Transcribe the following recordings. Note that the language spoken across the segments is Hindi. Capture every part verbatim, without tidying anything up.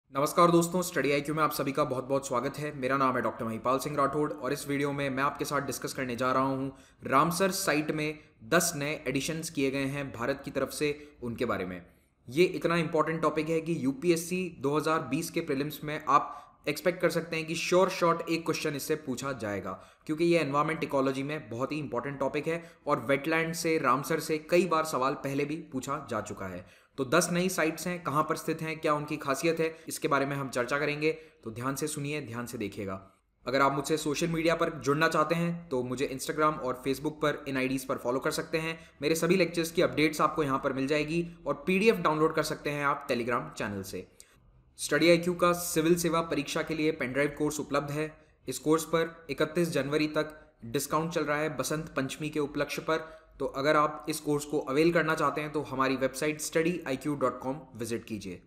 नमस्कार दोस्तों, स्टडी आई क्यू में आप सभी का बहुत बहुत स्वागत है। मेरा नाम है डॉक्टर महिपाल सिंह राठौड़ और इस वीडियो में मैं आपके साथ डिस्कस करने जा रहा हूं रामसर साइट में दस नए एडिशंस किए गए हैं भारत की तरफ से, उनके बारे में। ये इतना इंपॉर्टेंट टॉपिक है कि यूपीएससी दो हज़ार बीस के प्रीलिम्स में आप एक्सपेक्ट कर सकते हैं कि श्योर शॉट एक क्वेश्चन इससे पूछा जाएगा, क्योंकि ये एनवायरमेंट इकोलॉजी में बहुत ही इंपॉर्टेंट टॉपिक है और वेटलैंड से, रामसर से कई बार सवाल पहले भी पूछा जा चुका है। तो दस नई साइट्स हैं, कहाँ पर स्थित हैं, क्या उनकी खासियत है, इसके बारे में हम चर्चा करेंगे। तो ध्यान से सुनिए, ध्यान से देखिएगा। अगर आप मुझसे सोशल मीडिया पर जुड़ना चाहते हैं तो मुझे इंस्टाग्राम और फेसबुक पर इन आईडीज पर फॉलो कर सकते हैं। मेरे सभी लेक्चर्स की अपडेट्स आपको यहाँ पर मिल जाएगी और पीडीएफ डाउनलोड कर सकते हैं आप टेलीग्राम चैनल से। स्टडी आई क्यू का सिविल सेवा परीक्षा के लिए पेनड्राइव कोर्स उपलब्ध है। इस कोर्स पर इकतीस जनवरी तक डिस्काउंट चल रहा है बसंत पंचमी के उपलक्ष्य पर। तो अगर आप इस कोर्स को अवेल करना चाहते हैं तो हमारी website study I Q dot com visit कीजिए।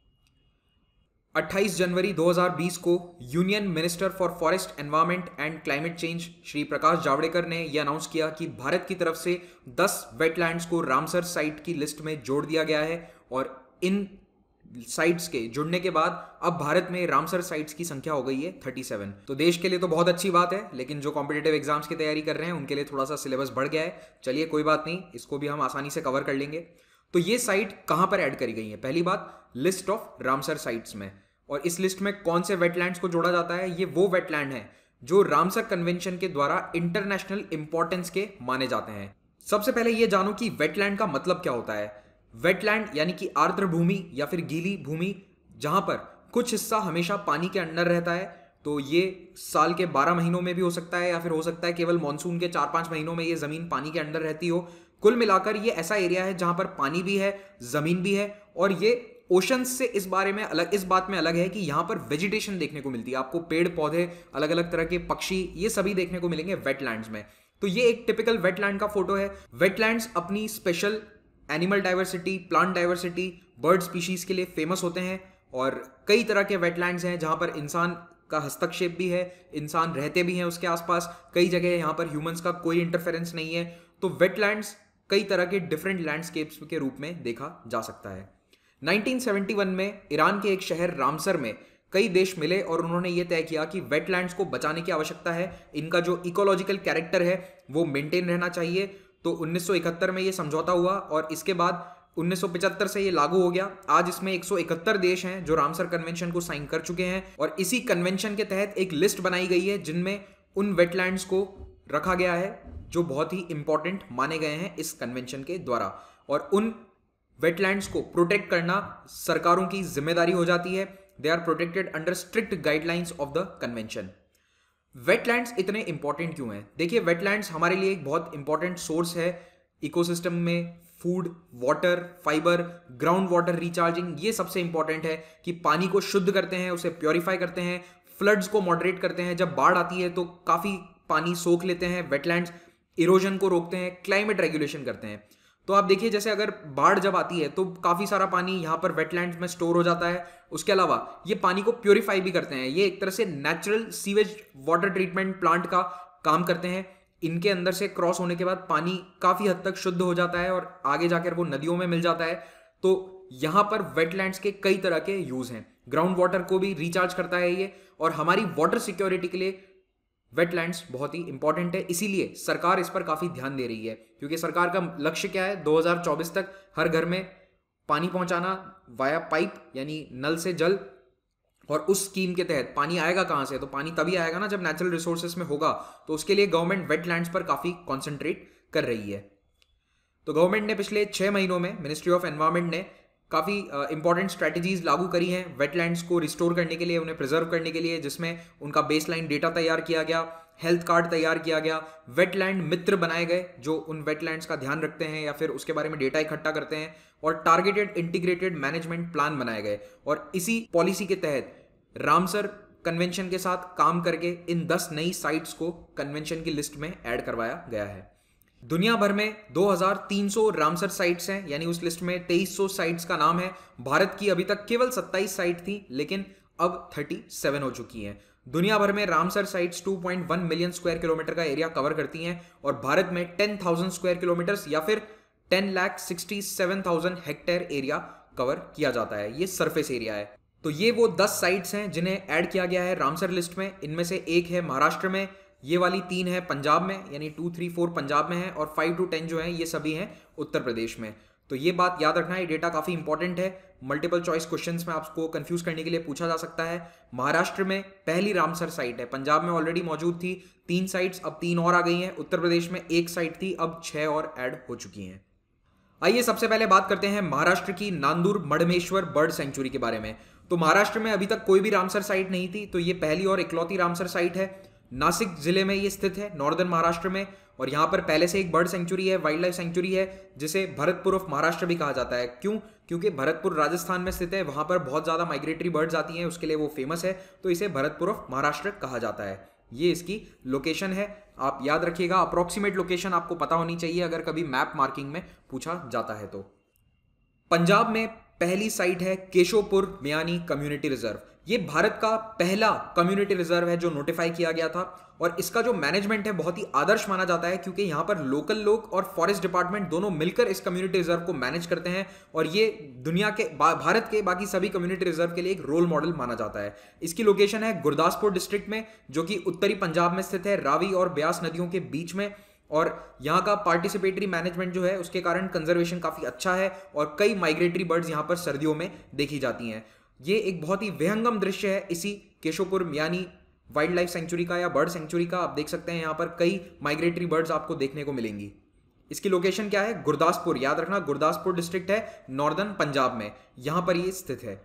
अट्ठाईस जनवरी दो हज़ार बीस को union minister for forest environment and climate change Shri Prakash Javadekar ने यह अनाउंस किया कि भारत की तरफ से दस वेटलैंड्स को रामसर साइट की लिस्ट में जोड़ दिया गया है और इन साइट्स के जुड़ने के बाद अब भारत में रामसर साइट्स की संख्या हो गई है सैंतीस। तो देश के लिए तो बहुत अच्छी बात है, लेकिन जो कॉम्पिटिटिव एग्जाम्स की तैयारी कर रहे हैं उनके लिए थोड़ा सा सिलेबस बढ़ गया है। चलिए कोई बात नहीं, इसको भी हम आसानी से कवर कर लेंगे। तो ये साइट कहां पर ऐड करी गई है? पहली बात, लिस्ट ऑफ रामसर साइट्स में। और इस लिस्ट में कौन से वेटलैंड्स को जोड़ा जाता है? ये वो वेटलैंड है जो रामसर कन्वेंशन के द्वारा इंटरनेशनल इंपॉर्टेंस के माने जाते हैं। सबसे पहले ये जानो कि वेटलैंड का मतलब क्या होता है। वेटलैंड यानी कि आर्द्र भूमि या फिर गीली भूमि, जहां पर कुछ हिस्सा हमेशा पानी के अंदर रहता है। तो ये साल के बारह महीनों में भी हो सकता है या फिर हो सकता है केवल मानसून के चार पांच महीनों में ये जमीन पानी के अंदर रहती हो। कुल मिलाकर ये ऐसा एरिया है जहां पर पानी भी है, जमीन भी है। और ये ओशंस से इस बारे में अलग इस बात में अलग है कि यहाँ पर वेजिटेशन देखने को मिलती है आपको, पेड़ पौधे, अलग अलग तरह के पक्षी, ये सभी देखने को मिलेंगे वेटलैंड्स में। तो ये एक टिपिकल वेटलैंड का फोटो है। वेटलैंड्स अपनी special animal diversity, plant diversity, bird species के लिए फेमस होते हैं और कई तरह के वेटलैंड्स हैं जहां पर इंसान का हस्तक्षेप भी है, इंसान रहते भी हैं उसके आसपास। कई जगह यहां पर ह्यूमंस का कोई इंटरफेरेंस नहीं है। तो वेटलैंड्स कई तरह के डिफरेंट लैंडस्केप्स के रूप में देखा जा सकता है। उन्नीस सौ इकहत्तर में ईरान के एक शहर रामसर में कई देश मिले और उन्होंने ये तय किया कि वेटलैंड्स को बचाने की आवश्यकता है। इनका जो इकोलॉजिकल कैरेक्टर है वो मेंटेन रहना चाहिए। तो उन्नीस सौ इकहत्तर में ये समझौता हुआ और इसके बाद उन्नीस सौ पचहत्तर से ये लागू हो गया। आज इसमें एक सौ इकहत्तर देश हैं जो रामसर कन्वेंशन को साइन कर चुके हैं और इसी कन्वेंशन के तहत एक लिस्ट बनाई गई है जिनमें उन वेटलैंड्स को रखा गया है जो बहुत ही इंपॉर्टेंट माने गए हैं इस कन्वेंशन के द्वारा। और उन वेटलैंड्स को प्रोटेक्ट करना सरकारों की जिम्मेदारी हो जाती है। They are protected under strict guidelines of the convention. Wetlands इतने इंपॉर्टेंट क्यों हैं? देखिए, वेटलैंड्स हमारे लिए एक बहुत इंपॉर्टेंट सोर्स है इकोसिस्टम में। Food, water, fibre, ground water recharging, ये सबसे इंपॉर्टेंट है कि पानी को शुद्ध करते हैं, उसे प्योरीफाई करते हैं, फ्लड्स को मॉडरेट करते हैं। जब बाढ़ आती है तो काफी पानी सोख लेते हैं वेटलैंड्स, इरोजन को रोकते हैं, क्लाइमेट रेगुलेशन करते हैं। तो आप देखिए, जैसे अगर बाढ़ जब आती है तो काफी सारा पानी यहाँ पर वेटलैंड्स में स्टोर हो जाता है। उसके अलावा ये पानी को प्योरीफाई भी करते हैं। ये एक तरह से natural sewage water treatment plant का काम करते हैं। इनके अंदर से क्रॉस होने के बाद पानी काफी हद तक शुद्ध हो जाता है और आगे जाकर वो नदियों में मिल जाता है। तो यहाँ पर वेटलैंड्स के कई तरह के यूज हैं। ग्राउंड वाटर को भी रिचार्ज करता है ये, और हमारी वाटर सिक्योरिटी के लिए वेटलैंड्स बहुत ही इंपॉर्टेंट है। इसीलिए सरकार इस पर काफी ध्यान दे रही है, क्योंकि सरकार का लक्ष्य क्या है, दो हज़ार चौबीस तक हर घर में पानी पहुंचाना वाया पाइप यानी नल से जल। और उस स्कीम के तहत पानी आएगा कहां से? तो पानी तभी आएगा ना जब नेचुरल रिसोर्सेस में होगा। तो उसके लिए गवर्नमेंट वेटलैंड्स पर काफी कॉन्सेंट्रेट कर रही है। तो गवर्नमेंट ने पिछले छह महीनों में, मिनिस्ट्री ऑफ एनवायरनमेंट ने काफी इंपॉर्टेंट स्ट्रैटेजीज लागू करी हैं वेटलैंड्स को रिस्टोर करने के लिए, उन्हें प्रिजर्व करने के लिए, जिसमें उनका बेसलाइन डेटा तैयार किया गया, हेल्थ कार्ड तैयार किया गया, वेटलैंड मित्र बनाए गए जो उन वेटलैंड्स का ध्यान रखते हैं या फिर उसके बारे में डेटा इकट्ठा करते हैं, और टारगेटेड इंटीग्रेटेड मैनेजमेंट प्लान बनाए गए। और इसी पॉलिसी के तहत रामसर कन्वेंशन के साथ काम करके इन दस नई साइट्स को कन्वेंशन की लिस्ट में ऐड करवाया गया है। दुनिया भर में दो हज़ार तीन सौ रामसर साइट्स हैं, यानी उस लिस्ट में तेईस सौ साइट्स का नाम है। भारत की अभी तक केवल सत्ताईस साइट थी, लेकिन अब सैंतीस हो चुकी हैं। दुनिया भर में रामसर साइट्स दो पॉइंट एक मिलियन स्क्वायर किलोमीटर का एरिया कवर करती हैं और भारत में दस हज़ार स्क्वायर किलोमीटर या फिर दस लाख सड़सठ हज़ार हेक्टेयर एरिया कवर किया जाता है। ये सरफेस एरिया है। तो ये वो दस साइट्स हैं जिन्हें ऐड किया गया है रामसर लिस्ट में। इनमें से एक है महाराष्ट्र में, ये वाली तीन है पंजाब में, यानी टू थ्री फोर पंजाब में है, और फाइव टू टेन जो है ये सभी हैं उत्तर प्रदेश में। तो ये बात याद रखना, ये डेटा काफ़ी इंपॉर्टेंट है। मल्टीपल चॉइस क्वेश्चंस में आपको कंफ्यूज करने के लिए पूछा जा सकता है। महाराष्ट्र में पहली रामसर साइट है, पंजाब में ऑलरेडी मौजूद थी तीन साइट्स, अब तीन और आ गई हैं। उत्तर प्रदेश में एक साइट थी, अब छह और ऐड हो चुकी हैं। आइए सबसे पहले बात करते हैं महाराष्ट्र की नांदूर मडमेश्वर बर्ड सेंचुरी के बारे में। तो महाराष्ट्र में अभी तक कोई भी रामसर साइट नहीं थी, तो ये पहली और इकलौती रामसर साइट है। नासिक जिले में ये स्थित है, नॉर्दर्न महाराष्ट्र में, और यहाँ पर पहले से एक बर्ड सेंचुरी है, वाइल्ड लाइफ सेंचुरी है, जिसे भरतपुर ऑफ महाराष्ट्र भी कहा जाता है। क्यों? क्योंकि भरतपुर राजस्थान में स्थित है, वहां पर बहुत ज्यादा माइग्रेटरी बर्ड्स आती हैं, उसके लिए वो फेमस है, तो इसे भरतपुर ऑफ महाराष्ट्र कहा जाता है। ये इसकी लोकेशन है, आप याद रखिएगा। अप्रोक्सीमेट लोकेशन आपको पता होनी चाहिए अगर कभी मैप मार्किंग में पूछा जाता है तो। पंजाब में पहली साइट है केशोपुर मियानी कम्युनिटी रिजर्व। ये भारत का पहला कम्युनिटी रिजर्व है जो नोटिफाई किया गया था, और इसका जो मैनेजमेंट है बहुत ही आदर्श माना जाता है, क्योंकि यहाँ पर लोकल लोग और फॉरेस्ट डिपार्टमेंट दोनों मिलकर इस कम्युनिटी रिजर्व को मैनेज करते हैं, और ये दुनिया के भारत के बाकी सभी कम्युनिटी रिजर्व के लिए एक रोल मॉडल माना जाता है। इसकी लोकेशन है गुरदासपुर डिस्ट्रिक्ट में, जो कि उत्तरी पंजाब में स्थित है, रावी और ब्यास नदियों के बीच में। और यहाँ का पार्टिसिपेटरी मैनेजमेंट जो है उसके कारण कंजर्वेशन काफी अच्छा है, और कई माइग्रेटरी बर्ड्स यहाँ पर सर्दियों में देखी जाती हैं। ये एक बहुत ही विहंगम दृश्य है इसी Keshopur Miani wildlife sanctuary का या बर्ड सेंचुरी का। आप देख सकते हैं यहाँ पर कई माइग्रेटरी बर्ड्स आपको देखने को मिलेंगी। इसकी लोकेशन क्या है? गुरदासपुर, याद रखना, गुरदासपुर डिस्ट्रिक्ट है, नॉर्दर्न पंजाब में, यहां पर ये स्थित है।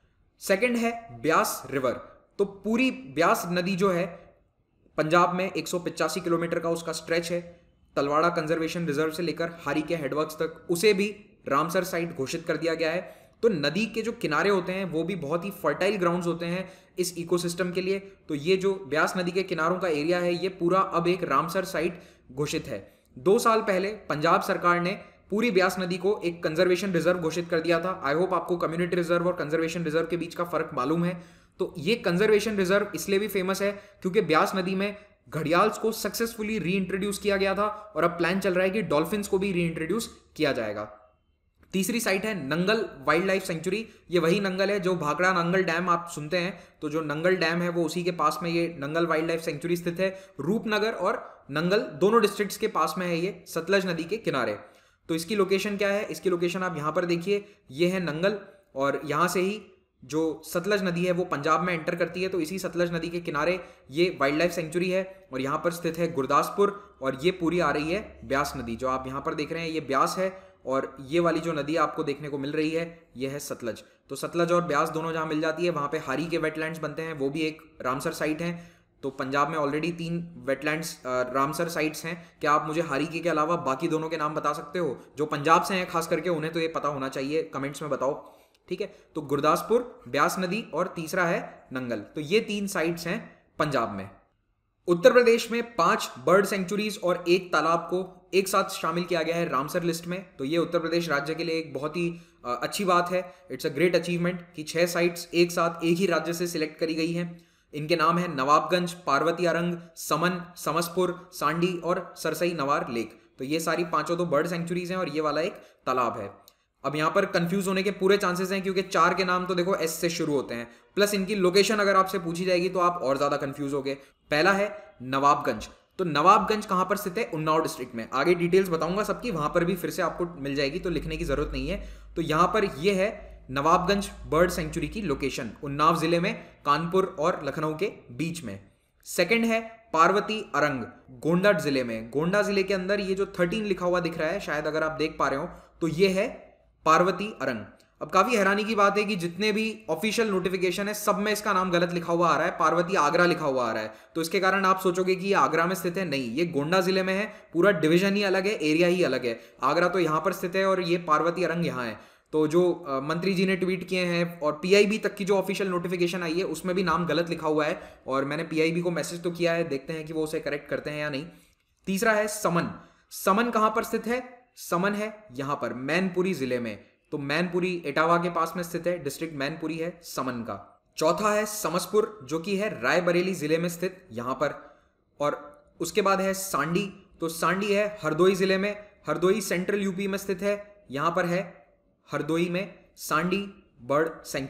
सेकंड है ब्यास रिवर। तो पूरी ब्यास नदी जो है पंजाब में एक सौ पचासी किलोमीटर का उसका स्ट्रेच है, तलवाड़ा कंजर्वेशन रिजर्व से लेकर हारी के हेडवर्क्स तक, उसे भी रामसर साइट घोषित कर दिया गया है। तो नदी के जो किनारे होते हैं वो भी बहुत ही फर्टाइल ग्राउंड्स होते हैं इस इकोसिस्टम के लिए। तो ये जो ब्यास नदी के किनारों का एरिया है ये पूरा अब एक रामसर साइट घोषित है। दो साल पहले पंजाब सरकार ने पूरी ब्यास नदी को एक कंजर्वेशन रिजर्व घोषित कर दिया था। आई होप आपको कम्युनिटी रिजर्व और कंजर्वेशन रिजर्व के बीच का फर्क मालूम है। तो ये कंजर्वेशन रिजर्व इसलिए भी फेमस है क्योंकि ब्यास नदी में घड़ियाल्स को सक्सेसफुली री इंट्रोड्यूस किया गया था, और अब प्लान चल रहा है कि डॉल्फिन्स को भी री इंट्रोड्यूस किया जाएगा। तीसरी साइट है नंगल वाइल्ड लाइफ सेंचुरी। ये वही नंगल है जो भाखड़ा नंगल डैम आप सुनते हैं, तो जो नंगल डैम है वो उसी के पास में ये नंगल वाइल्ड लाइफ सेंचुरी स्थित है। रूपनगर और नंगल दोनों डिस्ट्रिक्ट्स के पास में है ये, सतलज नदी के किनारे। तो इसकी लोकेशन क्या है? इसकी लोकेशन आप यहाँ पर देखिए, ये है नंगल, और यहाँ से ही जो सतलज नदी है वो पंजाब में एंटर करती है। तो इसी सतलज नदी के किनारे ये वाइल्ड लाइफ सेंचुरी है, और यहाँ पर स्थित है गुरदासपुर, और ये पूरी आ रही है ब्यास नदी। जो आप यहाँ पर देख रहे हैं ये ब्यास है, और ये वाली जो नदी आपको देखने को मिल रही है ये है सतलज। तो सतलज और ब्यास दोनों जहाँ मिल जाती है वहाँ पे हारी के वेटलैंड्स बनते हैं, वो भी एक रामसर साइट है। तो पंजाब में ऑलरेडी तीन वेटलैंड्स रामसर साइट्स हैं। क्या आप मुझे हारी के, के अलावा बाकी दोनों के नाम बता सकते हो? जो पंजाब से हैं खास करके उन्हें तो ये पता होना चाहिए, कमेंट्स में बताओ, ठीक है। तो गुरदासपुर, ब्यास नदी और तीसरा है नंगल। तो ये तीन साइट्स हैं पंजाब में। उत्तर प्रदेश में पांच बर्ड सेंचुरीज और एक तालाब को एक साथ शामिल किया गया है रामसर लिस्ट में। तो ये उत्तर प्रदेश राज्य के लिए एक बहुत ही अच्छी बात है। इट्स अ ग्रेट अचीवमेंट कि छह साइट्स एक साथ एक ही राज्य से सिलेक्ट करी गई हैं। इनके नाम है नवाबगंज, पार्वती अरंग, समन, समसपुर, सांडी और सरसई नवार लेक। तो ये सारी पांचों तो बर्ड सेंचुरीज हैं और ये वाला एक तालाब है। अब यहाँ पर कंफ्यूज होने के पूरे चांसेस हैं क्योंकि चार के नाम तो देखो एस से शुरू होते हैं, प्लस इनकी लोकेशन अगर आपसे पूछी जाएगी तो आप और ज्यादा कंफ्यूज होगे। पहला है नवाबगंज। तो नवाबगंज कहां पर स्थित है? उन्नाव डिस्ट्रिक्ट में। आगे डिटेल्स बताऊंगा सबकी, वहां पर भी फिर से आपको मिल जाएगी तो लिखने की जरूरत नहीं है। तो यहां पर यह है नवाबगंज बर्ड सेंचुरी की लोकेशन, उन्नाव जिले में, कानपुर और लखनऊ के बीच में। सेकंड है पार्वती अरंग, गोंडा जिले में। गोंडा जिले के अंदर ये जो थर्टीन लिखा हुआ दिख रहा है, शायद अगर आप देख पा रहे हो, तो ये है पार्वती अरंग। अब काफी हैरानी की बात है कि जितने भी ऑफिशियल नोटिफिकेशन है सब में इसका नाम गलत लिखा हुआ आ रहा है, पार्वती आगरा लिखा हुआ आ रहा है। तो इसके कारण आप सोचोगे कि ये आगरा में स्थित है, नहीं, ये गोंडा जिले में है। पूरा डिवीजन ही अलग है, एरिया ही अलग है। आगरा तो यहां पर स्थित है और ये पार्वती अरंग यहाँ है। तो जो आ, मंत्री जी ने ट्वीट किए हैं और पीआईबी तक की जो ऑफिशियल नोटिफिकेशन आई है उसमें भी नाम गलत लिखा हुआ है, और मैंने पीआईबी को मैसेज तो किया है, देखते हैं कि वो उसे करेक्ट करते हैं या नहीं। तीसरा है समन। समन कहां पर स्थित है? समन है यहां पर मैनपुरी जिले में। तो मैनपुरी इटावा के पास में स्थित है, डिस्ट्रिक्ट मैनपुरी है समन का। चौथा है समसपुर, जो कि है रायबरेली जिले में स्थित, यहां पर। और उसके बाद है सांडी। तो सांडी है हरदोई जिले में, हरदोई सेंट्रल यूपी में स्थित है, यहां पर है हरदोई में सांडी बर्ड सेंचुरी।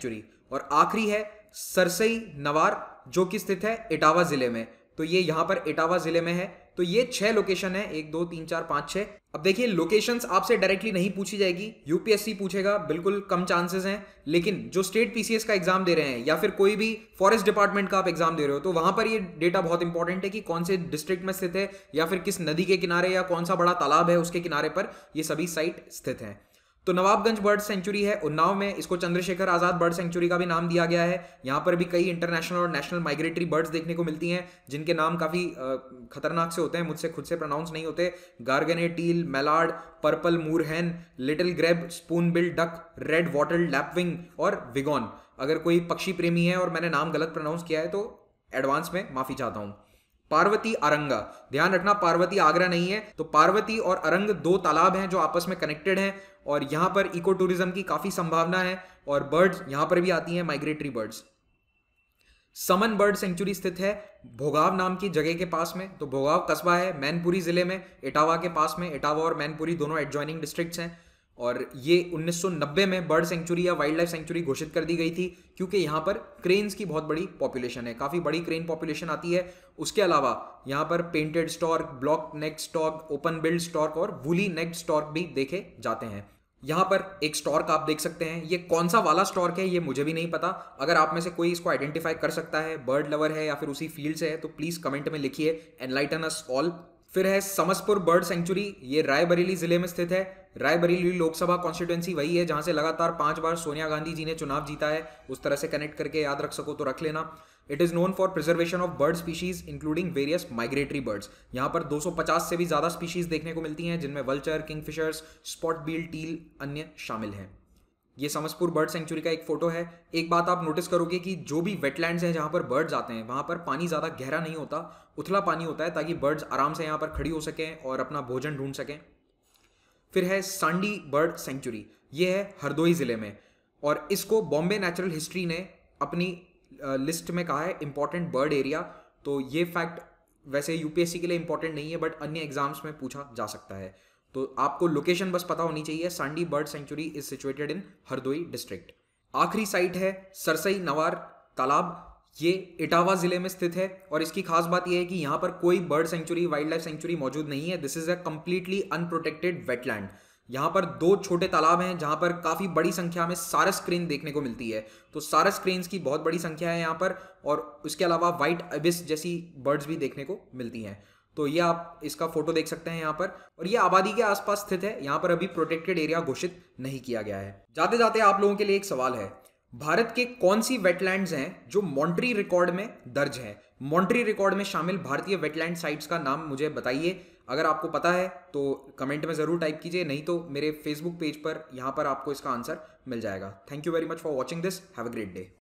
और आखिरी है सरसई नवार, जो कि स्थित है इटावा जिले में। तो ये यहाँ पर इटावा जिले में है। तो ये छह लोकेशन है, एक दो तीन चार पाँच छः। अब देखिए लोकेशंस आपसे डायरेक्टली नहीं पूछी जाएगी, यूपीएससी पूछेगा, बिल्कुल कम चांसेस हैं। लेकिन जो स्टेट पीसीएस का एग्जाम दे रहे हैं या फिर कोई भी फॉरेस्ट डिपार्टमेंट का आप एग्जाम दे रहे हो, तो वहां पर ये डेटा बहुत इंपॉर्टेंट है कि कौन से डिस्ट्रिक्ट में स्थित है या फिर किस नदी के किनारे या कौन सा बड़ा तालाब है उसके किनारे पर ये सभी साइट स्थित हैं। तो नवाबगंज बर्ड सेंचुरी है उन्नाव में, इसको चंद्रशेखर आजाद बर्ड सेंचुरी का भी नाम दिया गया है। यहाँ पर भी कई इंटरनेशनल और नेशनल माइग्रेटरी बर्ड्स देखने को मिलती हैं, जिनके नाम काफी खतरनाक से होते हैं, मुझसे खुद से प्रोनाउंस नहीं होते। Garganey teal, mallard, purple moorhen, little grebe, spoonbill duck, red wattle lapwing और विगॉन। अगर कोई पक्षी प्रेमी है और मैंने नाम गलत प्रोनाउंस किया है तो एडवांस में माफी चाहता हूं। पार्वती अरंगा, ध्यान रखना पार्वती आगरा नहीं है। तो पार्वती और अरंग दो तालाब हैं जो आपस में कनेक्टेड हैं और यहां पर इको टूरिज्म की काफी संभावना है और बर्ड्स यहां पर भी आती हैं, migratory birds. Saman bird sanctuary स्थित है भोगाव नाम की जगह के पास में। तो भोगाव कस्बा है मैनपुरी जिले में, इटावा के पास में। इटावा और मैनपुरी दोनों एडजॉइनिंग डिस्ट्रिक्ट्स हैं और ये उन्नीस सौ नब्बे में बर्ड सेंचुरी या वाइल्ड लाइफ सेंचुरी घोषित कर दी गई थी, क्योंकि यहाँ पर क्रेन्स की बहुत बड़ी पॉपुलेशन है, काफ़ी बड़ी क्रेन पॉपुलेशन आती है। उसके अलावा यहाँ पर painted stork, black neck stork, open billed stork और वूली नेक स्टॉर्क भी देखे जाते हैं। यहाँ पर एक स्टॉर्क आप देख सकते हैं, ये कौन सा वाला स्टॉर्क है ये मुझे भी नहीं पता। अगर आप में से कोई इसको आइडेंटिफाई कर सकता है, बर्ड लवर है या फिर उसी फील्ड से है, तो प्लीज़ कमेंट में लिखिए, एनलाइटन अस ऑल। फिर है समसपुर बर्ड सेंचुरी, ये रायबरेली जिले में स्थित है। रायबरेली लोकसभा कॉन्स्टिट्यूएंसी वही है जहां से लगातार पांच बार सोनिया गांधी जी ने चुनाव जीता है, उस तरह से कनेक्ट करके याद रख सको तो रख लेना। It is known for preservation of bird species including various migratory birds. यहाँ पर दो सौ पचास से भी ज्यादा स्पीशीज देखने को मिलती हैं, जिनमें vulture, kingfishers, spot bill, teal अन्य शामिल हैं। ये समसपुर बर्ड सेंचुरी का एक फोटो है। एक बात आप नोटिस करोगे कि जो भी वेटलैंड्स हैं जहाँ पर बर्ड्स आते हैं वहाँ पर पानी ज़्यादा गहरा नहीं होता, उथला पानी होता है, ताकि बर्ड्स आराम से यहाँ पर खड़ी हो सकें और अपना भोजन ढूंढ सकें। फिर है सांडी बर्ड सेंचुरी, ये है हरदोई ज़िले में और इसको बॉम्बे नेचुरल हिस्ट्री ने अपनी लिस्ट में कहा है इंपॉर्टेंट बर्ड एरिया। तो ये फैक्ट वैसे यूपीएससी के लिए इंपॉर्टेंट नहीं है, बट अन्य एग्जाम्स में पूछा जा सकता है। तो आपको लोकेशन बस पता होनी चाहिए। Sandi bird sanctuary is situated in Hardoi district. आखिरी साइट है सरसई नवार तालाब, ये इटावा जिले में स्थित है और इसकी खास बात यह है कि यहाँ पर कोई bird sanctuary, wildlife sanctuary मौजूद नहीं है। This is a completely unprotected wetland. यहाँ पर दो छोटे तालाब हैं जहाँ पर काफ़ी बड़ी संख्या में सारस क्रेन देखने को मिलती है। तो सारस क्रेन्स की बहुत बड़ी संख्या है यहाँ पर और उसके अलावा वाइट अबिस जैसी बर्ड्स भी देखने को मिलती हैं। तो ये आप इसका फोटो देख सकते हैं यहाँ पर, और ये आबादी के आसपास स्थित है। यहाँ पर अभी प्रोटेक्टेड एरिया घोषित नहीं किया गया है। जाते जाते आप लोगों के लिए एक सवाल है, भारत के कौन सी वेटलैंड्स हैं जो मॉन्ट्री रिकॉर्ड में दर्ज हैं? मॉन्ट्री रिकॉर्ड में शामिल भारतीय वेटलैंड साइट्स का नाम मुझे बताइए। अगर आपको पता है तो कमेंट में जरूर टाइप कीजिए, नहीं तो मेरे फेसबुक पेज पर यहाँ पर आपको इसका आंसर मिल जाएगा। Thank you very much for watching this, have a great day.